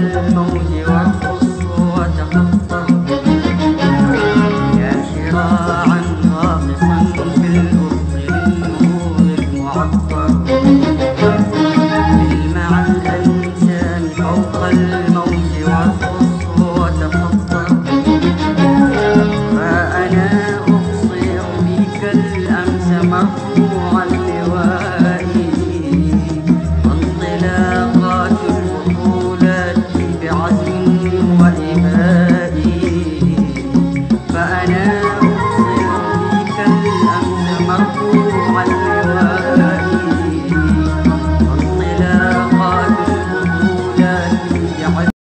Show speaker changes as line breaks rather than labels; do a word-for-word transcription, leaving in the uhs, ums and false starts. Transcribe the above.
الموج وارقص وتخطر، يا شراعا غاطسا في الأفق للنور المعطر، سل مع الأنسام فوق الموج وارقص